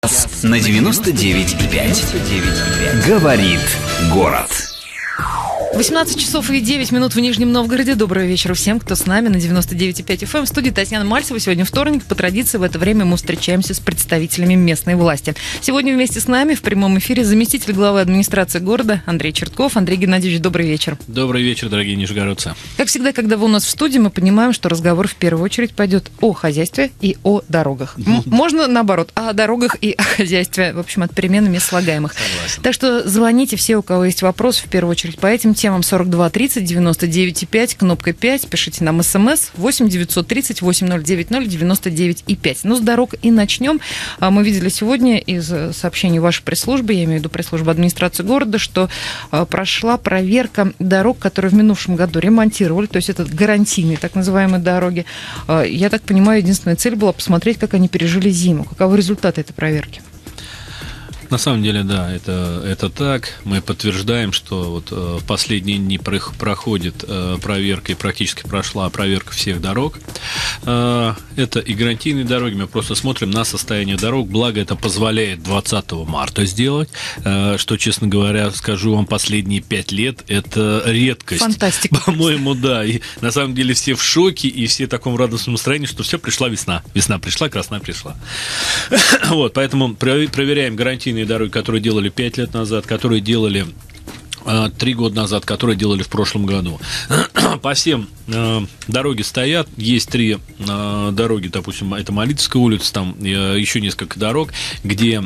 На 99,5. Говорит город. 18 часов и 9 минут в Нижнем Новгороде. Доброго вечера всем, кто с нами на 99,5 FM. В студии Татьяна Мальцева. Сегодня вторник. По традиции в это время мы встречаемся с представителями местной власти. Сегодня вместе с нами в прямом эфире заместитель главы администрации города Андрей Чертков. Андрей Геннадьевич, добрый вечер. Добрый вечер, дорогие нижегородцы. Как всегда, когда вы у нас в студии, мы понимаем, что разговор в первую очередь пойдет о хозяйстве и о дорогах. Можно наоборот, о дорогах и о хозяйстве, в общем, от перемены мест слагаемых. Согласен. Так что звоните все, у кого есть вопрос, в первую очередь по этим темам. 42 30 99 5, кнопка 5. Пишите нам смс 8 930 8090 99 5. Ну, с дорог и начнем. Мы видели сегодня из сообщений вашей пресс-службы, я имею в виду пресс-службу администрации города, что прошла проверка дорог, которые в минувшем году ремонтировали, то есть это гарантийные так называемые дороги. Я так понимаю, единственная цель была посмотреть, как они пережили зиму. Каковы результаты этой проверки? На самом деле, да, это так. Мы подтверждаем, что вот в последние дни проходит проверка, и практически прошла проверка всех дорог. Это и гарантийные дороги. Мы просто смотрим на состояние дорог. Благо, это позволяет 20 марта сделать. Что, честно говоря, скажу вам, последние 5 лет это редкость. Фантастика. По-моему, да. И на самом деле все в шоке, и все в таком радостном настроении, что все, пришла весна. Весна пришла, красна пришла. Вот, поэтому проверяем гарантийные дороги, которые делали 5 лет назад, которые делали 3 года назад, которые делали в прошлом году. По всем дороги стоят. Есть 3 дороги, допустим, это Молитовская улица, там еще несколько дорог, где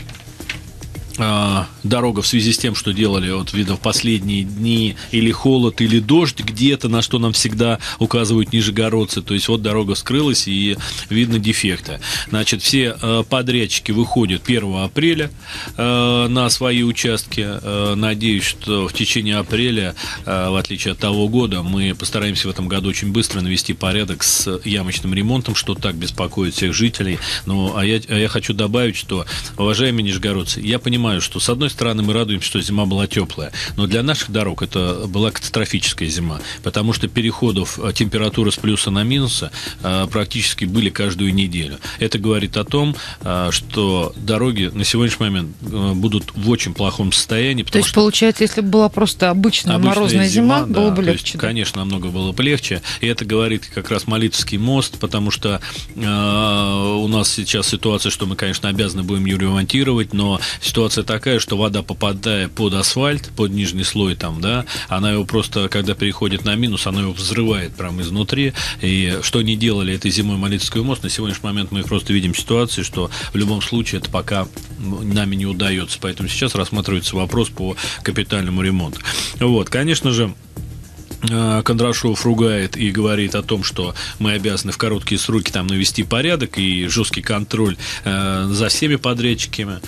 дорога в связи с тем, что делали вот, видно, в последние дни или холод, или дождь где-то, на что нам всегда указывают нижегородцы. То есть вот дорога скрылась и видно дефекты. Значит, все подрядчики выходят 1 апреля на свои участки. Надеюсь, что в течение апреля, в отличие от того года, мы постараемся в этом году очень быстро навести порядок с ямочным ремонтом, что так беспокоит всех жителей. Ну, а я хочу добавить, что, уважаемые нижегородцы, я понимаю, что, с одной стороны, мы радуемся, что зима была теплая, но для наших дорог это была катастрофическая зима, потому что переходов температуры с плюса на минус практически были каждую неделю. Это говорит о том, что дороги на сегодняшний момент будут в очень плохом состоянии. То есть, получается, если бы была просто обычная морозная зима, было бы легче. Есть, конечно, намного было бы легче. И это говорит как раз Молитовский мост, потому что у нас сейчас ситуация, что мы, конечно, обязаны будем ее ремонтировать, но ситуация такая, что вода, попадая под асфальт, под нижний слой там, да, она его просто, когда переходит на минус, она его взрывает прямо изнутри. И что не делали этой зимой Молитовский мост, на сегодняшний момент мы просто видим ситуацию, что в любом случае это пока нами не удается. Поэтому сейчас рассматривается вопрос по капитальному ремонту. Вот, конечно же, Кондрашов ругает и говорит о том, что мы обязаны в короткие сроки там навести порядок и жесткий контроль за всеми подрядчиками.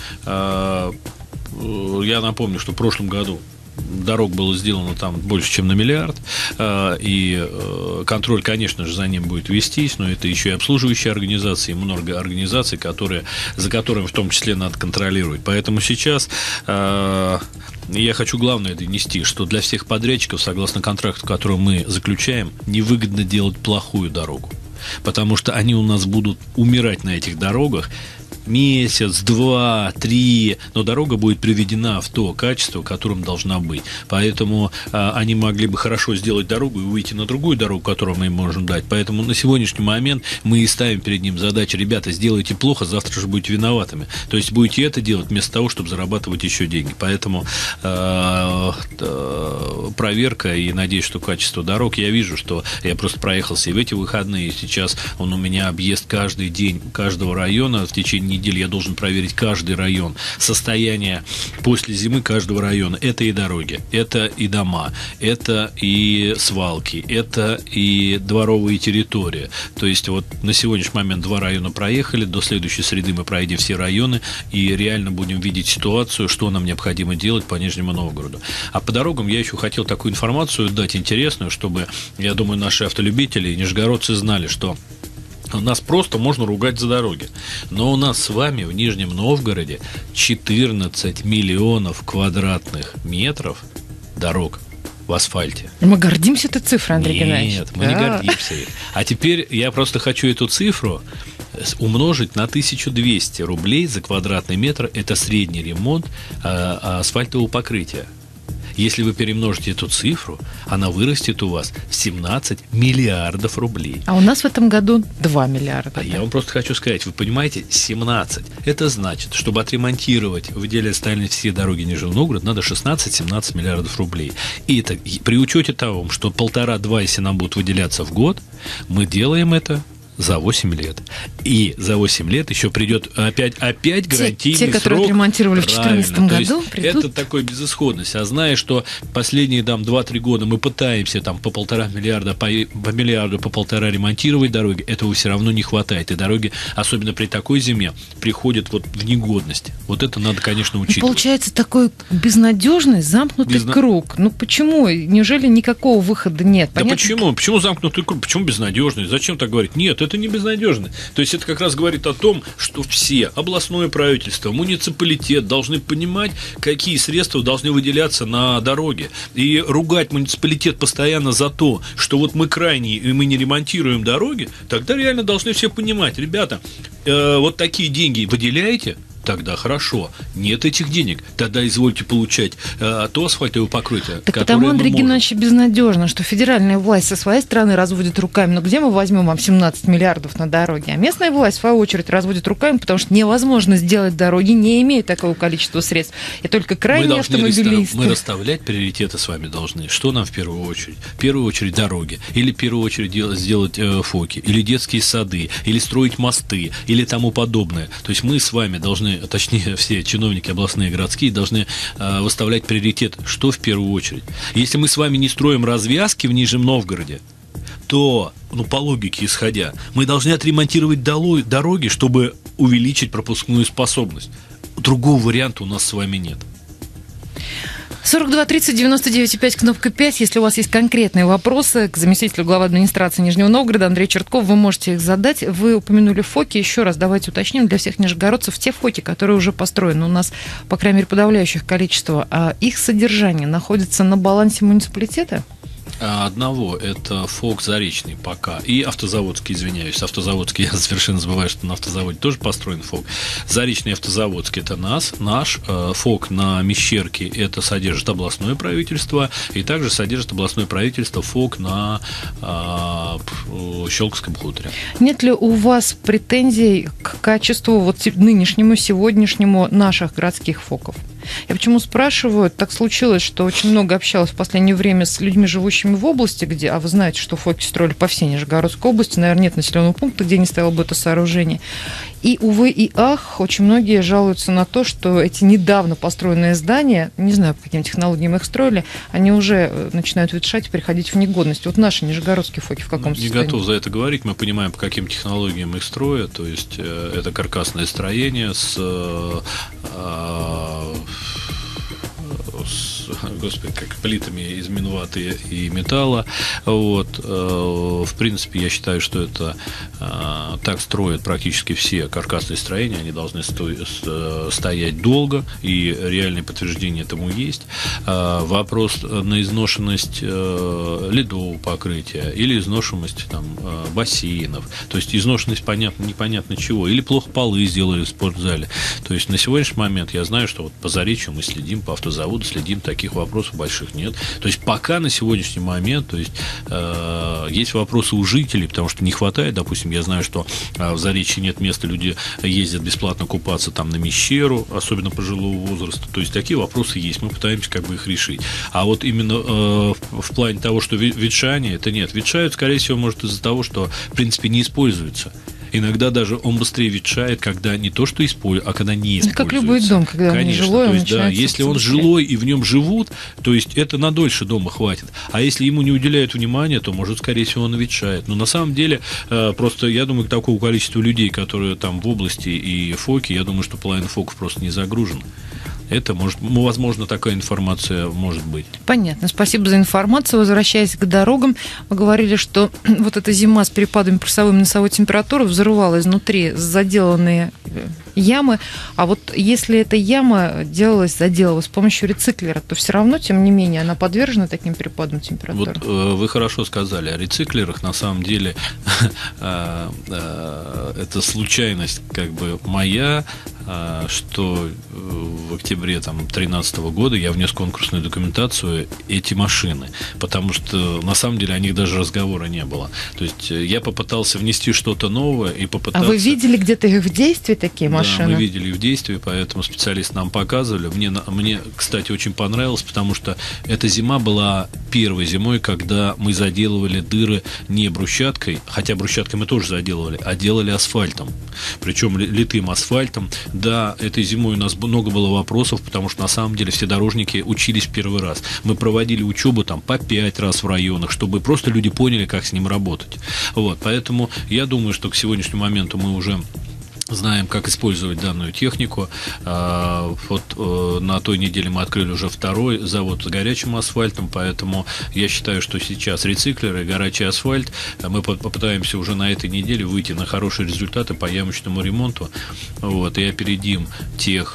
Я напомню, что в прошлом году дорог было сделано там больше, чем на миллиард, и контроль, конечно же, за ним будет вестись, но это еще и обслуживающие организации, много организаций, за которыми в том числе надо контролировать. Поэтому сейчас я хочу главное донести, что для всех подрядчиков, согласно контракту, который мы заключаем, невыгодно делать плохую дорогу, потому что они у нас будут умирать на этих дорогах месяц, 2, 3, но дорога будет приведена в то качество, которым должна быть. Поэтому они могли бы хорошо сделать дорогу и выйти на другую дорогу, которую мы им можем дать. Поэтому на сегодняшний момент мы и ставим перед ним задачу: ребята, сделайте плохо, завтра же будете виноватыми. То есть будете это делать вместо того, чтобы зарабатывать еще деньги. Поэтому проверка, и надеюсь, что качество дорог. Я вижу, что я просто проехался и в эти выходные, и сейчас у меня объезд каждый день каждого района. В течение недели я должен проверить каждый район, состояние после зимы каждого района. Это и дороги, это и дома, это и свалки, это и дворовые территории. То есть вот на сегодняшний момент 2 района проехали, до следующей среды мы проедем все районы и реально будем видеть ситуацию, что нам необходимо делать по Нижнему Новгороду. А по дорогам я еще хотел такую информацию дать интересную, чтобы, я думаю, наши автолюбители и нижегородцы знали, что нас просто можно ругать за дороги. Но у нас с вами в Нижнем Новгороде 14 миллионов квадратных метров дорог в асфальте. Мы гордимся этой цифрой, Андрей Геннадьевич? Нет, мы не гордимся. А теперь я просто хочу эту цифру умножить на 1200 рублей за квадратный метр – это средний ремонт асфальтового покрытия. Если вы перемножите эту цифру, она вырастет у вас в 17 миллиардов рублей. А у нас в этом году 2 миллиарда. А я вам просто хочу сказать, вы понимаете, 17. Это значит, чтобы отремонтировать в идеале стальные все дороги Нижнего Новгорода, надо 16-17 миллиардов рублей. И это при учете того, что 1,5-2, если нам будут выделяться в год, мы делаем это за 8 лет. И за 8 лет еще придет опять гарантийный срок. Те, которые отремонтировали в 2014 году, придут. Это такая безысходность. А зная, что последние 2-3 года мы пытаемся по 1,5 миллиарда, по миллиарду, по 1,5 ремонтировать дороги, этого все равно не хватает. И дороги, особенно при такой зиме, приходят в негодность. Вот это надо, конечно, учитывать. Получается такой безнадежный, замкнутый круг. Ну почему? Неужели никакого выхода нет? Да почему? Почему замкнутый круг? Почему безнадежный? Зачем так говорить? Нет, это не безнадежно. То есть это как раз говорит о том, что все, областное правительство, муниципалитет должны понимать, какие средства должны выделяться на дороги. И ругать муниципалитет постоянно за то, что вот мы крайние и мы не ремонтируем дороги, тогда реально должны все понимать, ребята, вот такие деньги выделяете, тогда хорошо. Нет этих денег, тогда извольте получать то асфальтовое покрытие, так потому, Андрей Геннадьевич, безнадежно, что федеральная власть со своей стороны разводит руками. Но где мы возьмем вам 17 миллиардов на дороги? А местная власть, в свою очередь, разводит руками, потому что невозможно сделать дороги, не имея такого количества средств. И только крайние автомобилисты. Мы расставлять приоритеты с вами должны. Что нам в первую очередь? В первую очередь дороги. Или в первую очередь сделать ФОКи. Или детские сады. Или строить мосты. Или тому подобное. То есть мы с вами должны, точнее все чиновники областные и городские должны выставлять приоритет, что в первую очередь. Если мы с вами не строим развязки в Нижнем Новгороде, то, по логике исходя, мы должны отремонтировать дороги, чтобы увеличить пропускную способность. Другого варианта у нас с вами нет. 42 30 99 5, кнопка 5. Если у вас есть конкретные вопросы к заместителю главы администрации Нижнего Новгорода Андрею Черткову, вы можете их задать. Вы упомянули ФОКи. Еще раз давайте уточним для всех нижегородцев. Те ФОКи, которые уже построены, у нас, по крайней мере, подавляющее количество, а их содержание находится на балансе муниципалитета? Одного, это ФОК Заречный пока, и Автозаводский, извиняюсь, Автозаводский, я совершенно забываю, что на Автозаводе тоже построен ФОК. Заречный, Автозаводский, это наш, ФОК на Мещерке, это содержит областное правительство, и также содержит областное правительство ФОК на Щелковском хуторе. Нет ли у вас претензий к качеству нынешнему, сегодняшнему наших городских ФОКов? Я почему спрашиваю? Так случилось, что очень много общалась в последнее время с людьми, живущими в области, а вы знаете, что ФОКи строили по всей Нижегородской области, наверное, нет населенного пункта, где не стояло бы это сооружение. И, увы и ах, очень многие жалуются на то, что эти недавно построенные здания, не знаю, по каким технологиям их строили, они уже начинают ветшать и переходить в негодность. Вот наши нижегородские ФОКи в каком состоянии? Не готов за это говорить, мы понимаем, по каким технологиям их строят, то есть это каркасное строение с как плитами из минваты и металла. В принципе, я считаю, что это так строят практически все каркасные строения. Они должны стоять долго, и реальное подтверждение этому есть. Вопрос на изношенность ледового покрытия или изношенность бассейнов. То есть изношенность непонятно чего. Или плохо полы сделали в спортзале. То есть на сегодняшний момент я знаю, что по Заречью мы следим, по Автозаводу следим, таких вопросов больших нет. То есть пока на сегодняшний момент, то есть есть вопросы у жителей, потому что не хватает, допустим, я знаю, что в Заречье нет места, люди ездят бесплатно купаться на Мещеру, особенно пожилого возраста. То есть такие вопросы есть, мы пытаемся их решить. А вот именно в плане того, что ветшание, это нет. Ветшают, скорее всего, может из-за того, что в принципе не используется. Иногда даже он быстрее ветшает, когда не то, что используется, а когда не используется. Как любой дом, когда он жилой, он начинает. Если он жилой и в нем живут, то есть это на дольше дома хватит. А если ему не уделяют внимания, то, может, скорее всего, он ветшает. Но на самом деле, просто я думаю, такого количества людей, которые там в области и ФОКи, я думаю, что половина ФОКов просто не загружена. Это возможно, такая информация может быть. Понятно. Спасибо за информацию. Возвращаясь к дорогам, вы говорили, что вот эта зима с перепадами плюсовой и минусовой температуры взрывала изнутри заделанные ямы. А вот если эта яма заделалась с помощью рециклера, то все равно, тем не менее, она подвержена таким перепадам температуры? Вот вы хорошо сказали о рециклерах. На самом деле это случайность как бы моя, что в октябре 2013 года я внес конкурсную документацию эти машины, потому что на самом деле о них даже разговора не было. То есть я попытался внести что-то новое и попытался... А вы видели где-то их в действии, такие машины? Да, мы видели их в действии, поэтому специалисты нам показывали. Мне, кстати, очень понравилось, потому что эта зима была первой зимой, когда мы заделывали дыры не брусчаткой, хотя брусчаткой мы тоже заделывали, а делали асфальтом. Причем литым асфальтом. Да, этой зимой у нас много было вопросов, потому что на самом деле все дорожники учились в первый раз. Мы проводили учебу по 5 раз в районах, чтобы просто люди поняли, как с ним работать. Вот, поэтому я думаю, что к сегодняшнему моменту мы уже знаем, как использовать данную технику. Вот на той неделе мы открыли уже второй завод с горячим асфальтом, поэтому я считаю, что сейчас рециклеры, горячий асфальт, мы попытаемся уже на этой неделе выйти на хорошие результаты по ямочному ремонту, вот, и опередим тех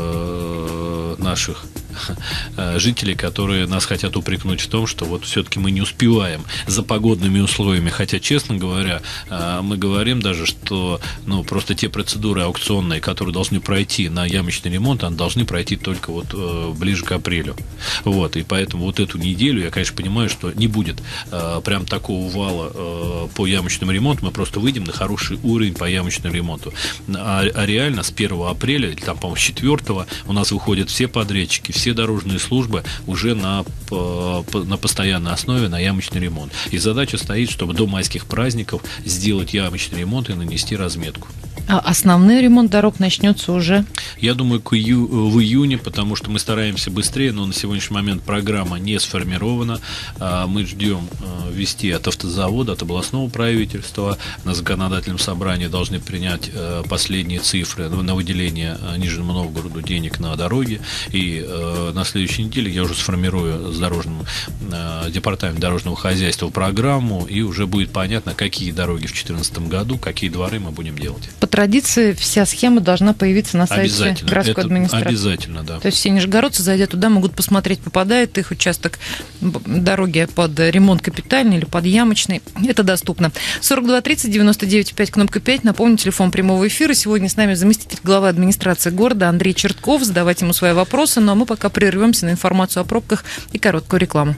наших жителей, которые нас хотят упрекнуть в том, что вот все-таки мы не успеваем за погодными условиями, хотя, честно говоря, мы говорим даже, что просто те процедуры аукционные, которые должны пройти на ямочный ремонт, они должны пройти только ближе к апрелю. Вот, и поэтому вот эту неделю я, конечно, понимаю, что не будет прям такого вала по ямочному ремонту, мы просто выйдем на хороший уровень по ямочному ремонту. А реально с 1 апреля, или по-моему, с 4 у нас выходят все подрядчики, все дорожные службы уже на постоянной основе на ямочный ремонт. И задача стоит, чтобы до майских праздников сделать ямочный ремонт и нанести разметку. А основной ремонт дорог начнется уже? Я думаю, в июне, потому что мы стараемся быстрее, но на сегодняшний момент программа не сформирована. Мы ждем ввести от автозавода, от областного правительства. На законодательном собрании должны принять последние цифры на выделение Нижнему Новгороду денег на дороги. И на следующей неделе я уже сформирую с департаментом дорожного хозяйства программу, и уже будет понятно, какие дороги в 2014 году, какие дворы мы будем делать. По традиции вся схема должна появиться на сайте городской администрации. Обязательно, да. То есть все нижегородцы, зайдя туда, могут посмотреть, попадает их участок дороги под ремонт капитальный или под ямочный. Это доступно. 42 30 99 5, кнопка 5. Напомню, телефон прямого эфира. Сегодня с нами заместитель главы администрации города Андрей Чертков. Задавайте ему свои вопросы. Ну а мы пока прервемся на информацию о пробках и короткую рекламу.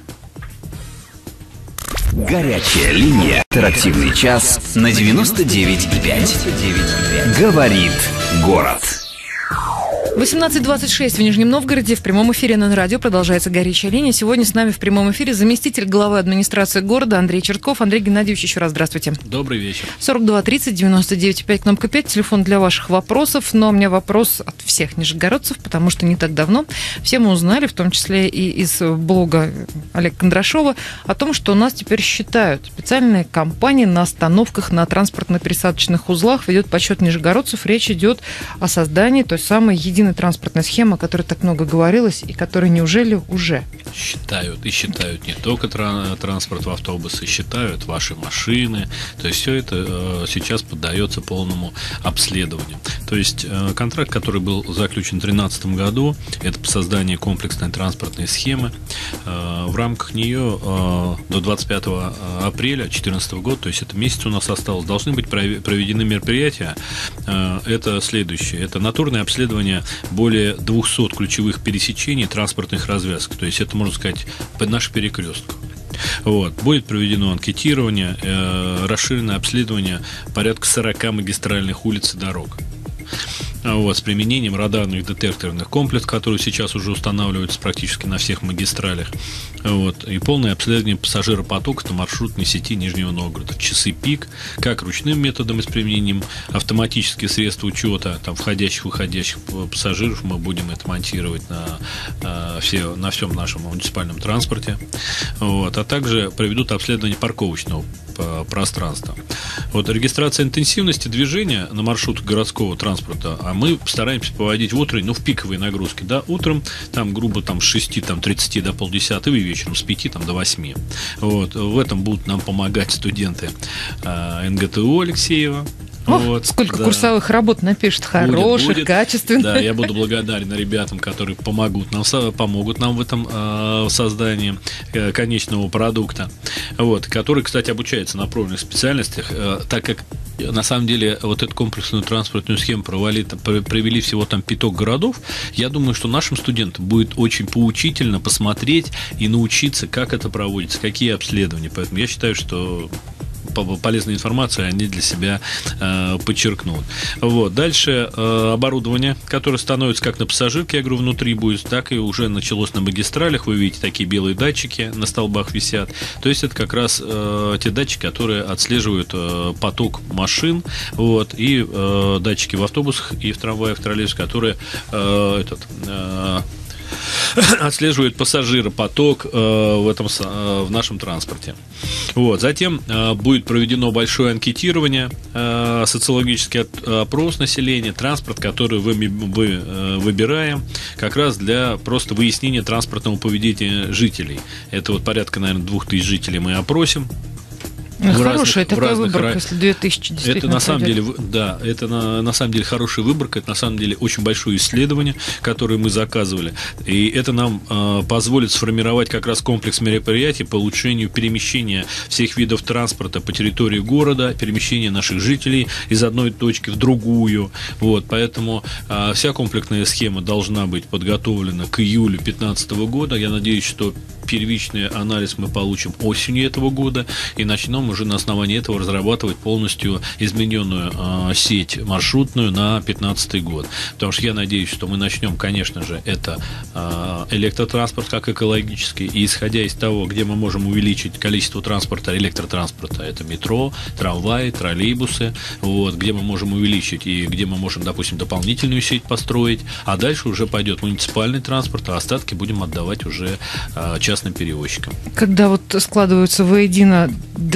Горячая линия. Интерактивный час на 99,5. Говорит город. 18:26 в Нижнем Новгороде. В прямом эфире на радио продолжается горячая линия. Сегодня с нами в прямом эфире заместитель главы администрации города Андрей Чертков. Андрей Геннадьевич, еще раз здравствуйте. Добрый вечер. 42 30 99 5, кнопка 5, телефон для ваших вопросов. Но у меня вопрос от всех нижегородцев, потому что не так давно все мы узнали, в том числе и из блога Олега Кондрашова, о том, что у нас теперь считают. Специальные кампании на остановках, на транспортно-пересадочных узлах ведет подсчет нижегородцев. Речь идет о создании той самой единой транспортной схемы, о которой так много говорилось, и которая неужели уже? Считают. И считают не только транспорт в автобусы, считают ваши машины. То есть все это сейчас поддается полному обследованию. То есть контракт, который был заключен в 2013 году, это по созданию комплексной транспортной схемы. В рамках нее до 25 апреля 2014 года, то есть это месяц у нас осталось, должны быть проведены мероприятия. Это следующее. Это натурное обследование более 200 ключевых пересечений транспортных развязок. То есть это, можно сказать, под наш перекресток. Вот. Будет проведено анкетирование, расширенное обследование порядка 40 магистральных улиц и дорог. Вот, с применением радарных детекторных комплексов, которые сейчас уже устанавливаются практически на всех магистралях. Вот, и полное обследование пассажиропотока на маршрутной сети Нижнего Новгорода в часы пик, как ручным методом и с применением автоматических средств учета входящих-выходящих пассажиров. Мы будем это монтировать на всем нашем муниципальном транспорте. Вот, а также проведут обследование парковочного пространства. Вот, регистрация интенсивности движения на маршрутах городского транспорта, а мы стараемся поводить в утренней, в пиковые нагрузки, да, утром, там, грубо, с 6:30 до 9:30, и вечером с 5 до 8. Вот, в этом будут нам помогать студенты НГТУ Алексеева. Сколько курсовых работ напишут, хороших, будет. Качественных. Да, я буду благодарен ребятам, которые помогут нам в этом создании конечного продукта, который, кстати, обучается на профильных специальностях, так как на самом деле вот эту комплексную транспортную схему провели всего 5 городов. Я думаю, что нашим студентам будет очень поучительно посмотреть и научиться, как это проводится, какие обследования. Поэтому я считаю, что полезную информацию они для себя подчеркнут. Дальше оборудование, которое становится как на пассажирке, я говорю, внутри будет, так и уже началось на магистралях. Вы видите, такие белые датчики на столбах висят. То есть это как раз те датчики, которые отслеживают поток машин, и датчики в автобусах и в трамваях, в троллейбусах, которые отслеживают пассажиропоток в нашем транспорте. Затем будет проведено большое анкетирование, социологический опрос населения, транспорт, который мы выбираем как раз для просто выяснения транспортного поведения жителей. Это порядка, наверное, 2000 жителей мы опросим. Хорошая такая выборка, если 2000 действительно. Это на самом деле, да, это на самом деле хорошая выборка, это на самом деле очень большое исследование, которое мы заказывали, и это нам позволит сформировать как раз комплекс мероприятий по улучшению перемещения всех видов транспорта по территории города, перемещения наших жителей из одной точки в другую. Поэтому вся комплексная схема должна быть подготовлена к июлю 2015 года. Я надеюсь, что первичный анализ мы получим осенью этого года и начнем уже на основании этого разрабатывать полностью измененную сеть маршрутную на 2015 год. Потому что я надеюсь, что мы начнем, конечно же, это электротранспорт как экологический, и исходя из того, где мы можем увеличить количество транспорта, электротранспорта, это метро, трамваи, троллейбусы, где мы можем увеличить и где мы можем, допустим, дополнительную сеть построить, а дальше уже пойдет муниципальный транспорт, а остатки будем отдавать уже частным перевозчикам. Когда складываются воедино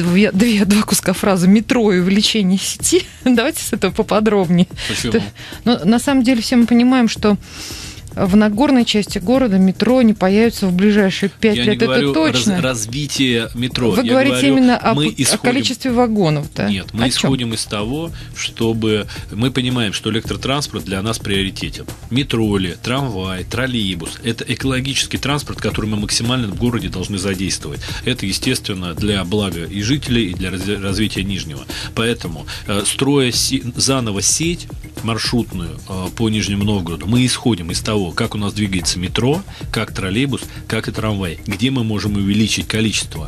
два куска фразы «метро» и увеличение сети, давайте с этого поподробнее. Почему? На самом деле все мы понимаем, что в Нагорной части города метро не появится в ближайшие 5 лет. Я не говорю это точно. Развитие метро. Вы говорите именно о количестве вагонов, да? Нет, мы исходим из того, чтобы мы понимаем, что электротранспорт для нас приоритетен. Метро ли, трамвай, троллейбус – это экологический транспорт, который мы максимально в городе должны задействовать. Это, естественно, для блага и жителей, и для развития Нижнего. Поэтому, строя заново сеть маршрутную по Нижнему Новгороду, мы исходим из того, как у нас двигается метро, как троллейбус, как и трамвай, где мы можем увеличить количество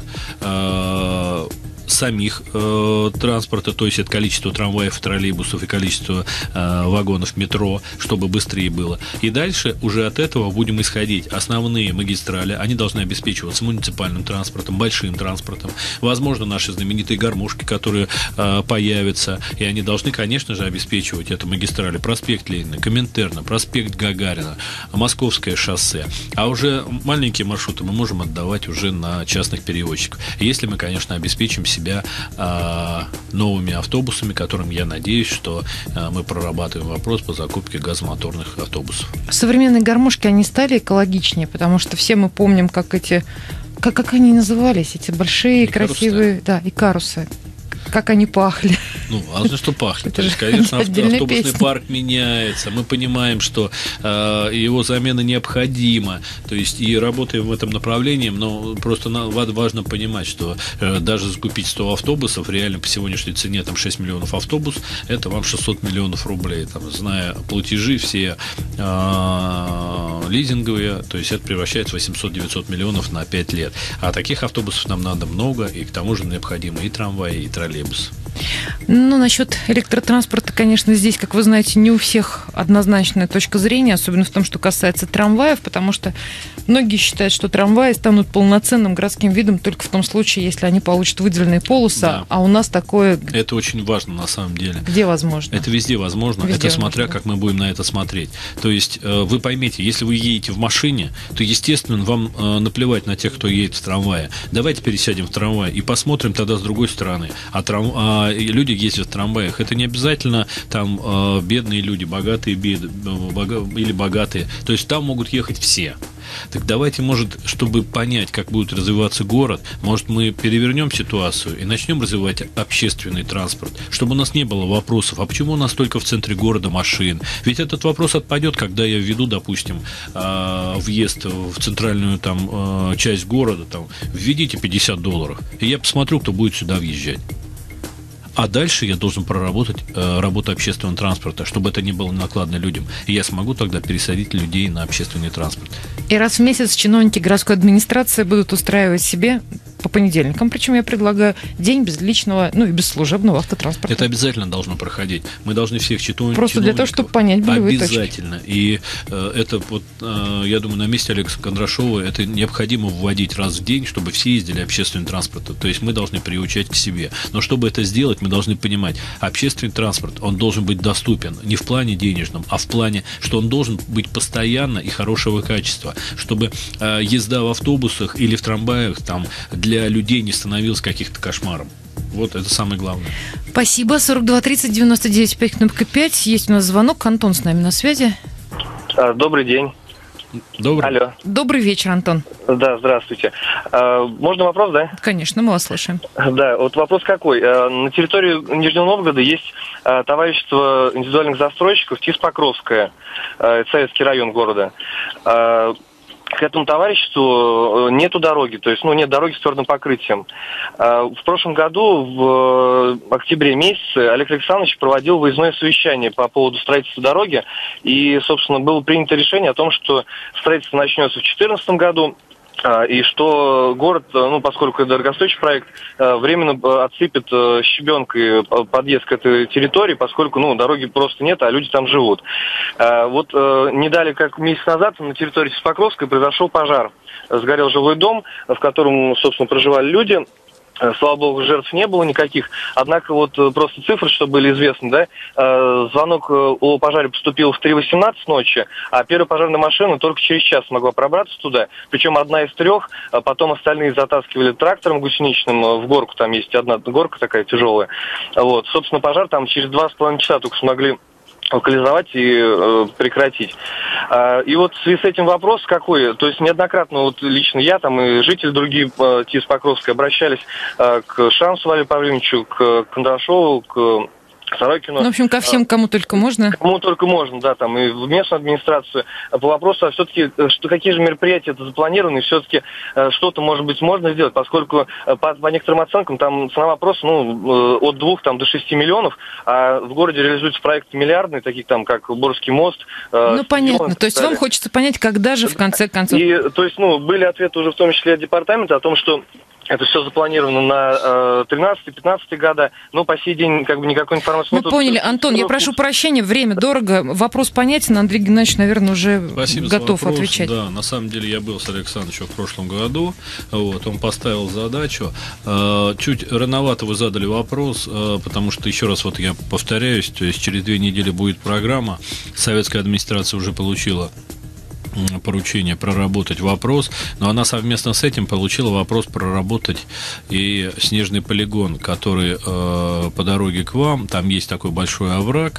самих транспорта, то есть это количество трамваев, троллейбусов и количество вагонов метро, чтобы быстрее было. И дальше уже от этого будем исходить. Основные магистрали, они должны обеспечиваться муниципальным транспортом, большим транспортом. Возможно, наши знаменитые гармошки, которые появятся, и они должны, конечно же, обеспечивать это магистрали. Проспект Ленина, Коминтерна, проспект Гагарина, Московское шоссе. А уже маленькие маршруты мы можем отдавать уже на частных перевозчиков. Если мы, конечно, обеспечим себя новыми автобусами, которым я надеюсь, что мы прорабатываем вопрос по закупке газомоторных автобусов. Современные гармошки, они стали экологичнее, потому что все мы помним, как они назывались, эти большие, красивые, да, икарусы. Как они пахли. Важно, что пахли. То есть, конечно, автобусный парк меняется. Мы понимаем, что его замена необходима. То есть, и работаем в этом направлении, но просто важно понимать, что даже закупить 100 автобусов, реально по сегодняшней цене 6 миллионов автобус, это вам 600 миллионов рублей. Зная платежи все лизинговые, то есть это превращается в 800-900 миллионов на 5 лет. А таких автобусов нам надо много, и к тому же необходимы и трамваи, и троллейбусы. Насчет электротранспорта, конечно, здесь, как вы знаете, не у всех однозначная точка зрения, особенно в том, что касается трамваев, потому что многие считают, что трамваи станут полноценным городским видом только в том случае, если они получат выделенные полосы, да. А у нас такое... Это очень важно на самом деле. Где возможно? Это везде возможно, это смотря, как мы будем на это смотреть. То есть вы поймите, если вы едете в машине, то, естественно, вам наплевать на тех, кто едет в трамвае. Давайте пересядем в трамвай и посмотрим тогда с другой стороны. Люди ездят в трамваях. Это не обязательно там бедные люди, богатые или богатые. То есть там могут ехать все. Так давайте, может, чтобы понять, как будет развиваться город, может, мы перевернем ситуацию и начнем развивать общественный транспорт, чтобы у нас не было вопросов, а почему у нас только в центре города машин? Ведь этот вопрос отпадет, когда я введу, допустим, въезд в центральную там часть города, там, введите $50, и я посмотрю, кто будет сюда въезжать. А дальше я должен проработать работу общественного транспорта, чтобы это не было накладно людям. И я смогу тогда пересадить людей на общественный транспорт. И раз в месяц чиновники городской администрации будут устраивать себе по понедельникам, причем я предлагаю день без личного, и без служебного автотранспорта. Это обязательно должно проходить. Мы должны всех чиновников... Просто для того, чтобы понять болевые точки. Обязательно. И это я думаю, на месте Олега Кондрашова это необходимо вводить раз в день, чтобы все ездили общественным транспортом. То есть мы должны приучать к себе. Но чтобы это сделать, мы должны понимать, общественный транспорт, он должен быть доступен не в плане денежном, а в плане, что он должен быть постоянно и хорошего качества, чтобы езда в автобусах или в трамваях там для людей не становилась каких-то кошмаром. Вот это самое главное. Спасибо. 42-30-99-5, кнопка 5. Есть у нас звонок. Антон с нами на связи. Добрый день. Добрый. Алло. Добрый вечер, Антон. Да, здравствуйте. Можно вопрос, да? Конечно, мы вас слышим. Да, вот вопрос какой. На территории Нижнего Новгорода есть товарищество индивидуальных застройщиков ТИС-Покровское, советский район города. К этому товариществу нету дороги, то есть, нет дороги с твердым покрытием. В прошлом году, в октябре месяце, Олег Александрович проводил выездное совещание по поводу строительства дороги, и, собственно, было принято решение о том, что строительство начнется в 2014 году, и что город, поскольку это дорогостоящий проект, временно отсыпет щебенкой подъезд к этой территории, поскольку, дороги просто нет, а люди там живут. Вот не далее, как месяц назад, на территории Покровской произошел пожар. Сгорел жилой дом, в котором, собственно, проживали люди. Слава богу, жертв не было никаких. Однако вот просто цифры, чтобы были известны, да, звонок о пожаре поступил в 3:18 ночи, а первая пожарная машина только через час смогла пробраться туда. Причем одна из трех, потом остальные затаскивали трактором гусеничным в горку, там есть одна горка такая тяжелая. Вот, собственно, пожар там через 2,5 часа только смогли локализовать и прекратить. И вот в связи с этим вопрос какой? То есть неоднократно лично я там и жители другие ТИС Покровской обращались к Шансу Валерию Павловичу, к Кондрашову, к Сорокину. В общем, ко всем, кому только можно. Кому только можно, да, там и в местную администрацию. По вопросу, а все-таки, какие же мероприятия это запланированы, все-таки что-то, может быть, можно сделать, поскольку по некоторым оценкам там цена вопроса, от 2 до 6 миллионов, а в городе реализуются проекты миллиардные, такие там, как Борский мост. Понятно. То есть вам хочется понять, когда же в конце концов... И, то есть, были ответы уже в том числе от департамента о том, что это все запланировано на 13-15 года, но по сей день никакой информации нет. Мы поняли. Антон, я прошу прощения, время дорого. Вопрос понятен, Андрей Геннадьевич, наверное, уже Спасибо готов за вопрос. Отвечать. Да, на самом деле я был с Александром еще в прошлом году. Он поставил задачу. Чуть рановато вы задали вопрос, потому что, еще раз я повторяюсь, то есть через 2 недели будет программа. Советская администрация уже получила поручение проработать вопрос, но она совместно с этим получила вопрос проработать и снежный полигон, который по дороге к вам, там есть такой большой овраг,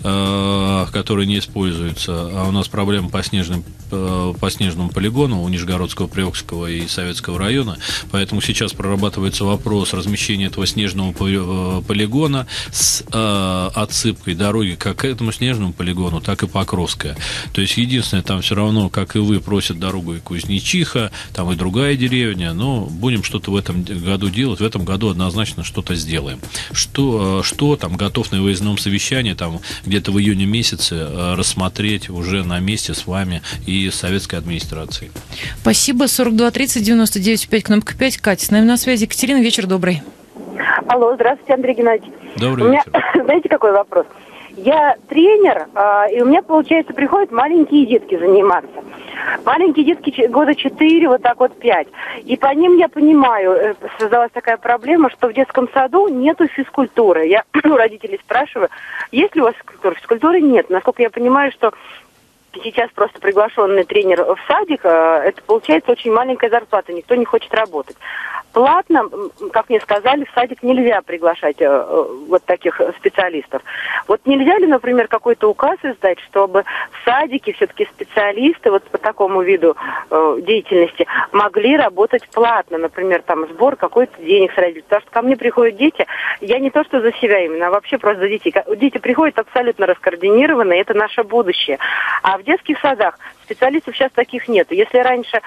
который не используется, а у нас проблема по снежному полигону у Нижегородского, Приокского и Советского района, поэтому сейчас прорабатывается вопрос размещения этого снежного полигона с отсыпкой дороги как к этому снежному полигону, так и Покровская. То есть единственное, там все равно, как и вы, просят дорогу и Кузнечиха, там и другая деревня, но будем что-то в этом году делать, в этом году однозначно что-то сделаем. Что там готов на выездном совещании, там где-то в июне месяце рассмотреть уже на месте с вами и советской администрацией. Спасибо. 42-30-99-5, кнопка 5. Катя, с нами на связи. Екатерина, вечер добрый. Алло, здравствуйте, Андрей Геннадьевич. Добрый вечер. Знаете, какой вопрос? Я тренер, и у меня, получается, приходят маленькие детки заниматься. Маленькие детки года 4, 5. И по ним я понимаю, создалась такая проблема, что в детском саду нету физкультуры. Я у родителей спрашиваю, есть ли у вас физкультура? Физкультуры нет. Насколько я понимаю, что сейчас просто приглашенный тренер в садик, это получается очень маленькая зарплата, никто не хочет работать. Платно, как мне сказали, в садик нельзя приглашать вот таких специалистов. Вот нельзя ли, например, какой-то указ издать, чтобы в садике все-таки специалисты вот по такому виду деятельности могли работать платно, например, там сбор какой-то денег с родителей. Потому что ко мне приходят дети, я не то что за себя именно, а вообще просто за детей. Дети приходят абсолютно раскоординированные, это наше будущее. А в детских садах специалистов сейчас таких нету. Если раньше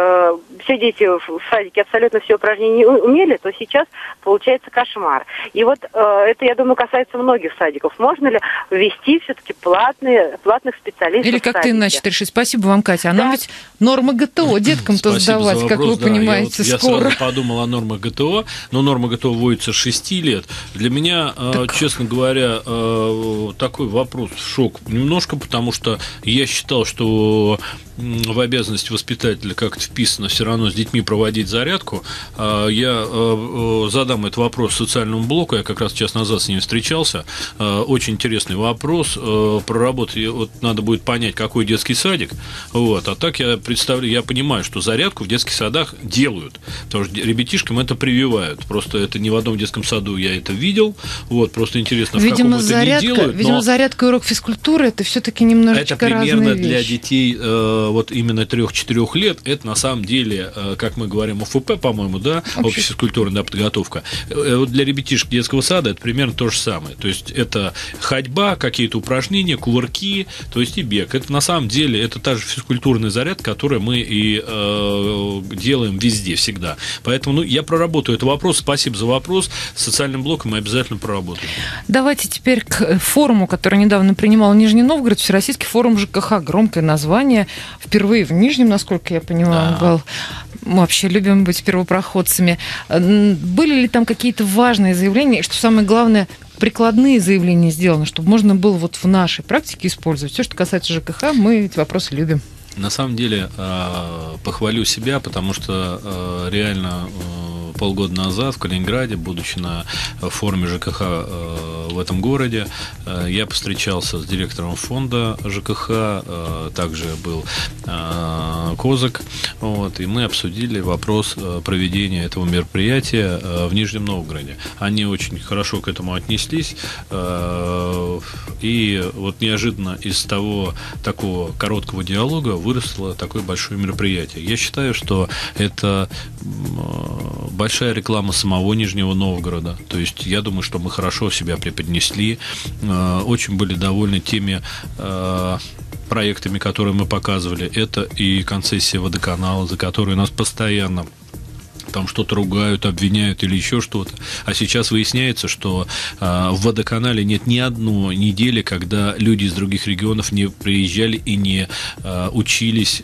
все дети в садике абсолютно все упражнения умели, то сейчас получается кошмар. И вот это, я думаю, касается многих садиков. Можно ли ввести все-таки платных специалистов? Или как ты иначе решить? Спасибо вам, Катя. Она ведь норма ГТО деткам-то сдавать, как вы понимаете, я скоро. Я сразу подумал о нормах ГТО, но норма ГТО вводится с 6 лет. Для меня, честно говоря, такой вопрос, шок немножко, потому что я считал, что в обязанность воспитателя как-то вписано все равно с детьми проводить зарядку. Я задам этот вопрос социальному блоку, я как раз час назад с ним встречался. Очень интересный вопрос. Проработать, вот надо будет понять, какой детский садик. Вот. А так я представляю, я понимаю, что зарядку в детских садах делают, потому что ребятишкам это прививают. Просто это не в одном детском саду я это видел. Вот, просто интересно, видимо, в каком это не делают. Видимо, зарядка и урок физкультуры — это все-таки немножечко разные вещи. Это примерно для детей вот именно 3-4 лет, это на самом деле, как мы говорим, ОФП, по-моему, да, общефизкультурная подготовка. Вот для ребятишек детского сада это примерно то же самое. То есть это ходьба, какие-то упражнения, кувырки, то есть и бег. Это на самом деле это та же физкультурный заряд, который мы и делаем везде, всегда. Поэтому я проработаю этот вопрос. Спасибо за вопрос. С социальным блоком мы обязательно проработаем. Давайте теперь к форуму, который недавно принимал Нижний Новгород, Всероссийский форум ЖКХ. Громкое название. Впервые в Нижнем, насколько я понимаю, был. Мы вообще любим быть первопроходцами. Были ли там какие-то важные заявления? И что самое главное, прикладные заявления сделаны, чтобы можно было вот в нашей практике использовать. Все, что касается ЖКХ, мы эти вопросы любим. На самом деле, похвалю себя, потому что реально полгода назад в Калининграде, будучи на форуме ЖКХ в этом городе, я повстречался с директором фонда ЖКХ, также был Козак, вот, и мы обсудили вопрос проведения этого мероприятия в Нижнем Новгороде. Они очень хорошо к этому отнеслись, и вот неожиданно из того такого короткого диалога выросло такое большое мероприятие. Я считаю, что это большая реклама самого Нижнего Новгорода. То есть я думаю, что мы хорошо себя преподнесли, очень были довольны теми проектами, которые мы показывали. Это и концессия водоканала, за которую нас постоянно там что-то ругают, обвиняют или еще что-то. А сейчас выясняется, что в водоканале нет ни одной недели, когда люди из других регионов не приезжали и не учились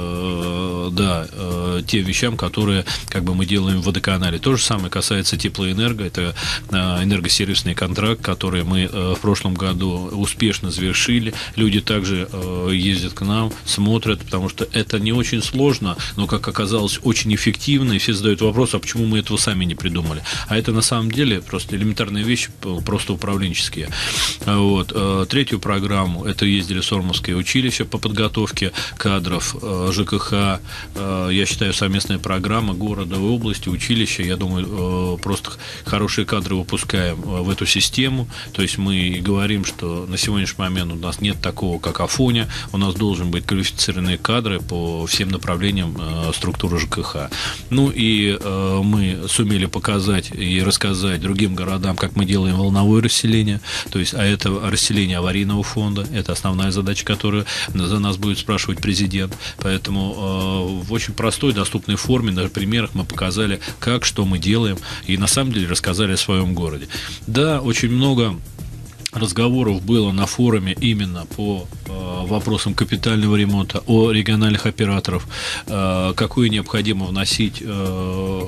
тем вещам, которые как бы мы делаем в водоканале. То же самое касается теплоэнерго. Это энергосервисный контракт, который мы в прошлом году успешно завершили. Люди также ездят к нам, смотрят, потому что это не очень сложно, но, как оказалось, очень эффективно, и все задают вопрос, а почему мы этого сами не придумали. А это на самом деле просто элементарные вещи, просто управленческие. Вот. Третью программу, это ездили в Сормовское училище по подготовке кадров ЖКХ. Я считаю, совместная программа города и области, училища. Я думаю, просто хорошие кадры выпускаем в эту систему. То есть мы говорим, что на сегодняшний момент у нас нет такого, как Афоня. У нас должен быть квалифицированные кадры по всем направлениям структуры ЖКХ. Ну и мы сумели показать и рассказать другим городам, как мы делаем волновое расселение. То есть, а это расселение аварийного фонда. Это основная задача, которую за нас будет спрашивать президент. Поэтому в очень простой, доступной форме, на примерах мы показали, как, что мы делаем, и на самом деле рассказали о своем городе. Да, очень много разговоров было на форуме именно по вопросам капитального ремонта, о региональных операторов, какое необходимо вносить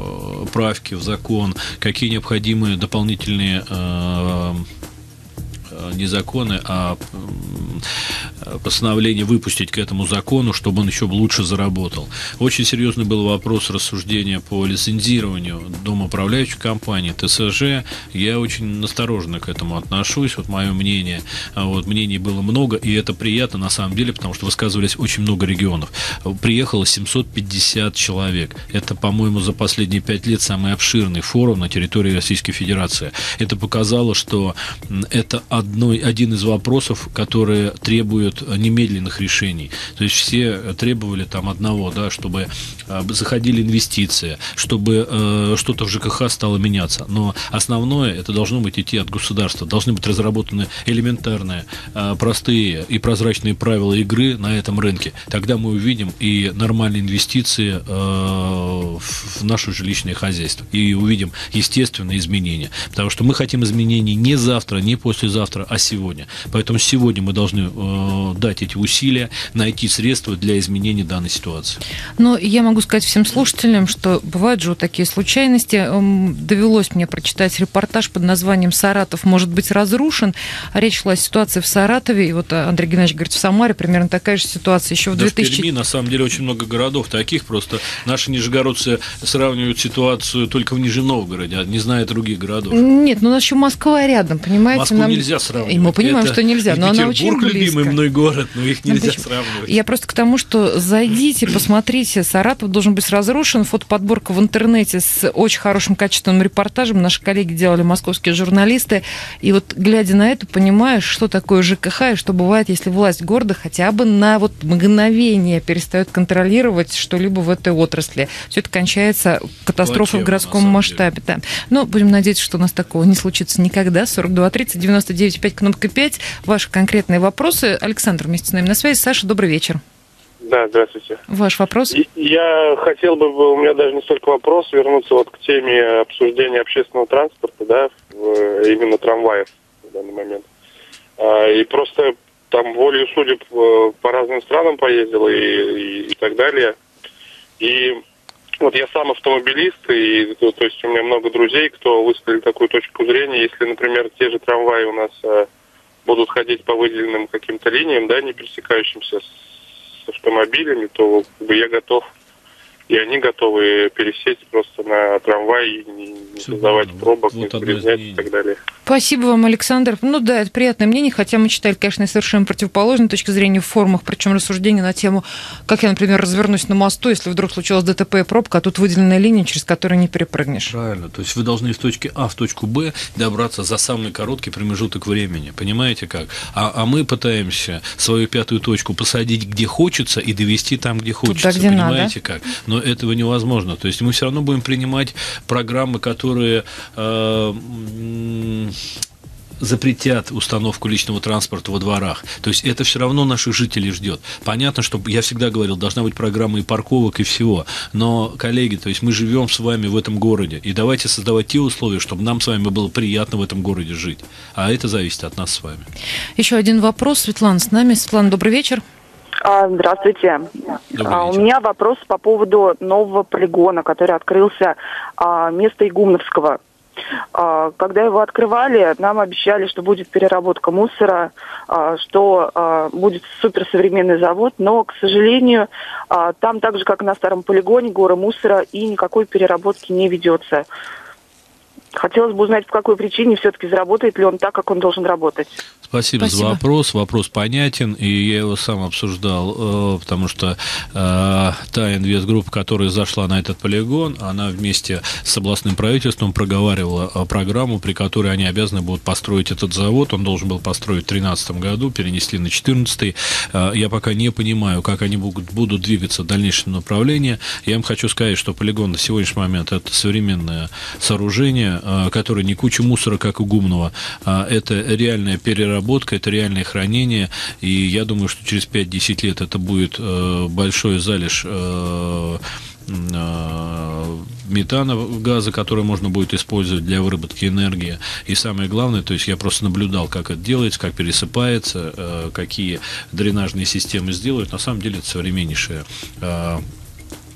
правки в закон, какие необходимые дополнительные не законы, а постановление выпустить к этому закону, чтобы он еще лучше заработал. Очень серьезный был вопрос рассуждения по лицензированию домоуправляющей компании, ТСЖ. Я очень настороженно к этому отношусь. Вот мое мнение, мнений было много, и это приятно на самом деле, потому что высказывались очень много регионов. Приехало 750 человек. Это, по-моему, за последние 5 лет самый обширный форум на территории Российской Федерации. Это показало, что это один из вопросов, которые требуют немедленных решений. То есть все требовали там одного, да, чтобы заходили инвестиции, чтобы что-то в ЖКХ стало меняться. Но основное, это должно быть идти от государства. Должны быть разработаны элементарные, простые и прозрачные правила игры на этом рынке. Тогда мы увидим и нормальные инвестиции в наше жилищное хозяйство. И увидим естественные изменения. Потому что мы хотим изменений не завтра, не послезавтра, а сегодня. Поэтому сегодня мы должны дать эти усилия, найти средства для изменения данной ситуации. Но я могу сказать всем слушателям, что бывают же вот такие случайности. Довелось мне прочитать репортаж под названием «Саратов может быть разрушен». Речь шла о ситуации в Саратове. И вот Андрей Геннадьевич говорит, в Самаре примерно такая же ситуация. Еще в 2000... в Перми, на самом деле, очень много городов таких. Просто наши нижегородцы сравнивают ситуацию только в Нижнем Новгороде, а не знают других городов. Нет, у нас еще Москва рядом, понимаете? Москву нельзя сравнивать. И мы понимаем, что нельзя, но она очень близко. Любимый мной город, но их нельзя сравнивать. Я просто к тому, что зайдите, посмотрите, Саратов должен быть разрушен. Фотоподборка в интернете с очень хорошим качественным репортажем. Наши коллеги делали, московские журналисты. И вот, глядя на это, понимаешь, что такое ЖКХ и что бывает, если власть города хотя бы на вот мгновение перестает контролировать что-либо в этой отрасли. Все это кончается катастрофой в городском масштабе. Да. Но будем надеяться, что у нас такого не случится никогда. 42 30 99 5, кнопка 5. Ваши конкретные вопросы. Александр вместе с нами на связи. Саша, добрый вечер. Да, здравствуйте. Ваш вопрос? Я хотел бы, у меня даже не столько вопрос, вернуться вот к теме обсуждения общественного транспорта, да, именно трамваев в данный момент. И просто там волею судеб по разным странам поездил и так далее. И вот я сам автомобилист, и то есть у меня много друзей, кто высказали такую точку зрения, если, например, те же трамваи у нас будут ходить по выделенным каким-то линиям, да, не пересекающимся с автомобилями, то я готов, и они готовы пересесть просто на трамвай и не создавать пробок, не загрязнять и так далее. Спасибо вам, Александр. Ну да, это приятное мнение, хотя мы читали, конечно, совершенно противоположной точки зрения в форумах, причем рассуждения на тему, как я, например, развернусь на мосту, если вдруг случилось ДТП и пробка, а тут выделенная линия, через которую не перепрыгнешь. Правильно, то есть вы должны из точки А в точку Б добраться за самый короткий промежуток времени, понимаете как? А мы пытаемся свою пятую точку посадить где хочется и довести там, где хочется, туда, где понимаете надо. как? Но этого невозможно, то есть мы все равно будем принимать программы, которые запретят установку личного транспорта во дворах. То есть это все равно наших жителей ждет. Понятно, что я всегда говорил, должна быть программа и парковок, и всего. Но, коллеги, то есть мы живем с вами в этом городе. И давайте создавать те условия, чтобы нам с вами было приятно в этом городе жить. А это зависит от нас с вами. Еще один вопрос. Светлана с нами. Светлана, добрый вечер. Здравствуйте. У меня вопрос по поводу нового полигона, который открылся место Игумновского. Когда его открывали, нам обещали, что будет переработка мусора, что будет суперсовременный завод, но, к сожалению, там так же, как и на старом полигоне, горы мусора, и никакой переработки не ведется. Хотелось бы узнать, по какой причине все-таки заработает ли он так, как он должен работать. Спасибо за вопрос. Вопрос понятен, и я его сам обсуждал, потому что та инвестгруппа, которая зашла на этот полигон, она вместе с областным правительством проговаривала программу, при которой они обязаны будут построить этот завод. Он должен был построить в 2013 году, перенесли на 2014. Я пока не понимаю, как они будут двигаться в дальнейшем направлении. Я им хочу сказать, что полигон на сегодняшний момент – это современное сооружение, которое не куча мусора, как у Гумного, это реальная переработка, это реальное хранение, и я думаю, что через 5-10 лет это будет большой залежь метана, газа, который можно будет использовать для выработки энергии. И самое главное, то есть я просто наблюдал, как это делается, как пересыпается, какие дренажные системы сделают. На самом деле это современнейшее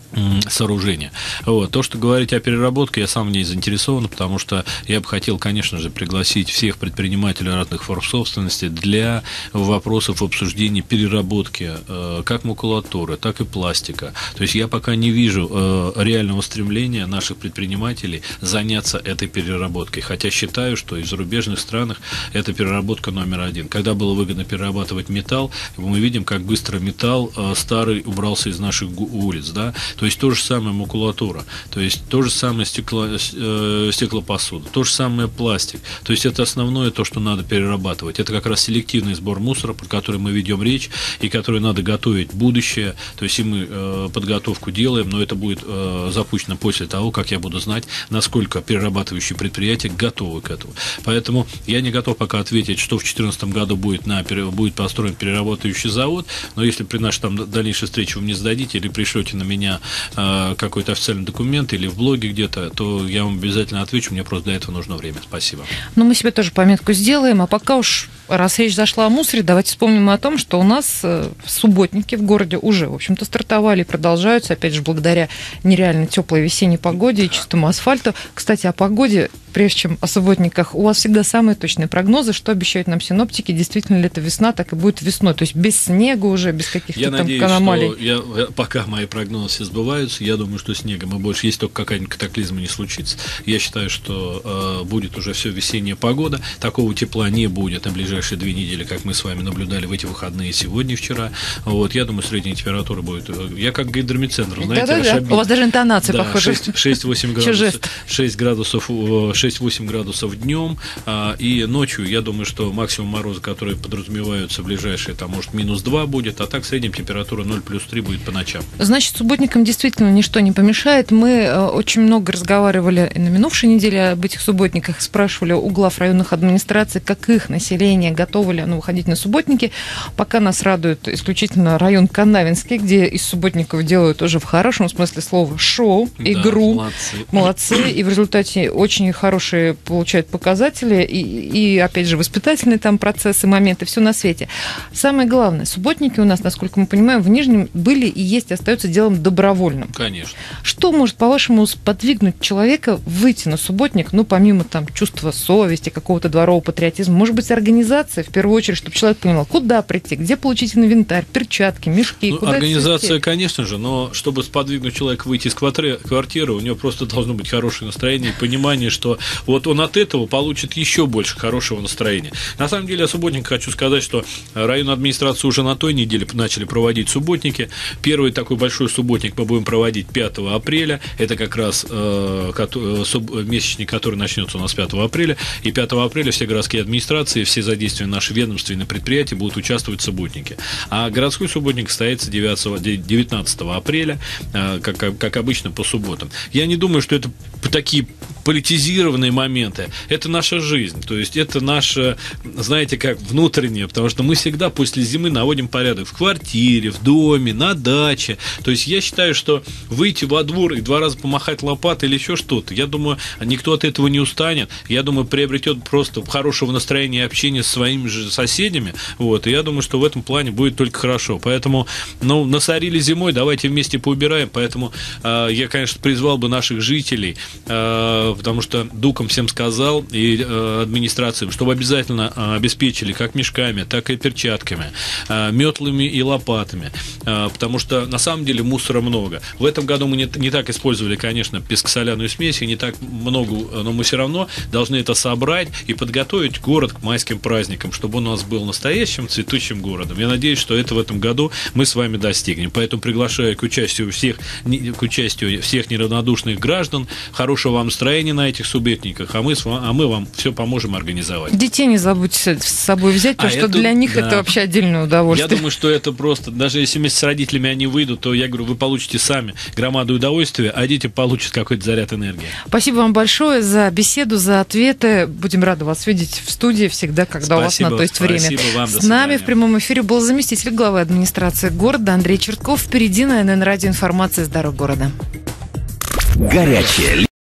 сооружения. Вот. То, что говорить о переработке, я сам в ней заинтересован, потому что я бы хотел, конечно же, пригласить всех предпринимателей разных форм собственности для вопросов обсуждения переработки как макулатуры, так и пластика. То есть я пока не вижу реального стремления наших предпринимателей заняться этой переработкой, хотя считаю, что и в зарубежных странах это переработка номер один. Когда было выгодно перерабатывать металл, мы видим, как быстро металл старый убрался из наших улиц, да. То есть то же самое макулатура, то есть то же самое стеклопосуда, то же самое пластик. То есть это основное то, что надо перерабатывать. Это как раз селективный сбор мусора, про который мы ведем речь, и который надо готовить в будущее. То есть и мы подготовку делаем, но это будет запущено после того, как я буду знать, насколько перерабатывающие предприятия готовы к этому. Поэтому я не готов пока ответить, что в 2014 году будет построен перерабатывающий завод, но если при нашей дальнейшей встрече вы мне сдадите или пришлете на меня какой-то официальный документ или в блоге где-то, то я вам обязательно отвечу, мне просто для этого нужно время. Спасибо. Ну, мы себе тоже пометку сделаем, а пока уж, раз речь зашла о мусоре, давайте вспомним о том, что у нас субботники в городе уже, в общем-то, стартовали и продолжаются, опять же, благодаря нереально теплой весенней погоде и чистому асфальту. Кстати, о погоде, прежде чем о субботниках, у вас всегда самые точные прогнозы, что обещают нам синоптики, действительно ли это весна, так и будет весной, то есть без снега уже, без каких-то там аномалий. Я надеюсь, что пока мои прогнозы все сбываются, я думаю, что снегом и больше, если только какая-нибудь катаклизма не случится. Я считаю, что будет уже все весенняя погода, такого тепла не будет на ближайшие 2 недели, как мы с вами наблюдали в эти выходные сегодня и вчера. Вот, я думаю, средняя температура будет... Я как гидрометцентр, знаете, у вас даже интонация похожа. 6-8 градусов, 6-8 градусов днем, и ночью, я думаю, что максимум мороза, которые подразумеваются в ближайшие, там, может, -2 будет, а так средняя температура 0+3 будет по ночам. Значит, субботникам действительно ничто не помешает. Мы очень много разговаривали на минувшей неделе об этих субботниках, спрашивали у глав районных администраций, как их население, готово ли оно выходить на субботники. Пока нас радует исключительно район Канавинский, где из субботников делают уже в хорошем смысле слова шоу, игру. Молодцы. И в результате очень хорошие получают показатели и опять же, воспитательные там процессы, моменты, все на свете. Самое главное, субботники у нас, насколько мы понимаем, в Нижнем были и есть, и остаются делом добровольным. Конечно. Что может, по-вашему, сподвигнуть человека выйти на субботник, ну, помимо там чувства совести, какого-то дворового патриотизма, может быть, организация, в первую очередь, чтобы человек понимал, куда прийти, где получить инвентарь, перчатки, мешки, куда организация, конечно же, но чтобы сподвигнуть человека выйти из квартиры, у него просто должно быть хорошее настроение и понимание, что вот он от этого получит еще больше хорошего настроения. На самом деле, о субботниках хочу сказать, что районная администрация уже на той неделе начали проводить субботники. Первый такой большой субботник мы будем проводить 5 апреля. Это как раз месячник, который начнется у нас 5 апреля. И 5 апреля все городские администрации, все задействия наши ведомственные предприятия будут участвовать в субботнике. А городской субботник состоится 19 апреля, как обычно, по субботам. Я не думаю, что это такие политизированные моменты. Это наша жизнь. То есть это наше, знаете, как внутреннее, потому что мы всегда после зимы наводим порядок в квартире, в доме, на даче. То есть я считаю, что выйти во двор и 2 раза помахать лопатой или еще что-то, я думаю, никто от этого не устанет. Я думаю, приобретет просто хорошего настроения и общения с своими же соседями. Вот. И я думаю, что в этом плане будет только хорошо. Поэтому, насорили зимой, давайте вместе поубираем. Поэтому я, конечно, призвал бы наших жителей, потому что Дуком всем сказал, и администрациям, чтобы обязательно обеспечили как мешками, так и перчатками, метлами и лопатами, потому что на самом деле мусора много. В этом году мы не так использовали, конечно, пескосоляную смесь, и не так много, но мы все равно должны это собрать и подготовить город к майским праздникам, чтобы он у нас был настоящим цветущим городом. Я надеюсь, что это в этом году мы с вами достигнем. Поэтому приглашаю к участию всех неравнодушных граждан, хорошего вам настроения на этих субботниках, а мы вам все поможем организовать. Детей не забудьте с собой взять, потому что для них это вообще отдельное удовольствие. Я думаю, что это просто, даже если вместе с родителями они выйдут, то, я говорю, вы получите сами громаду удовольствия, а дети получат какой-то заряд энергии. Спасибо вам большое за беседу, за ответы. Будем рады вас видеть в студии всегда, когда у вас на то есть время. Вам, с нами в прямом эфире был заместитель главы администрации города Андрей Чертков. Впереди на НН Радио информация из дорог города. Горячая